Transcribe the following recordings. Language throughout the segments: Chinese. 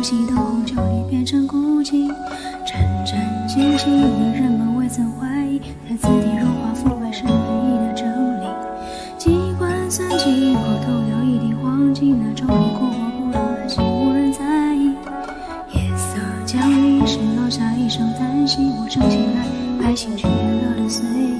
西的红酒里变成孤寂，战战兢兢的人们未曾怀疑，台词里荣华富贵是唯一的真理。机关算尽，后头留一地黄金，那种你过火不让人心无人在意。夜色降临时落下一声叹息，我正醒来，百姓却变了的随意。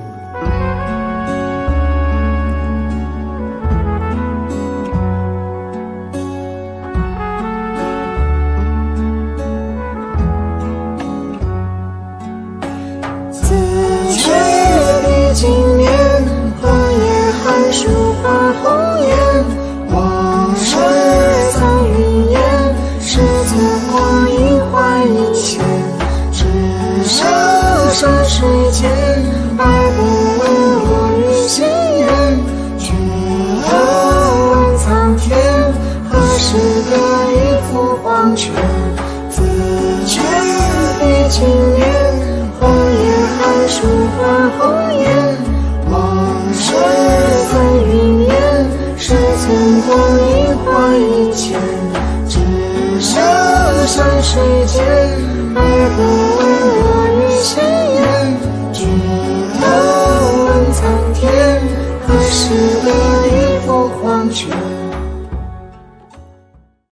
经年，荷叶寒暑换红颜，往事藏云烟，世间光阴换一千，只剩山水间，而不问我与心愿，却问苍天，何时得一幅黄泉？自觉历经年，荷叶寒暑换红颜，往事在云烟，世间光阴换一千，只剩山水间，而不问我与心愿，只问苍天，何时得一幅黄泉？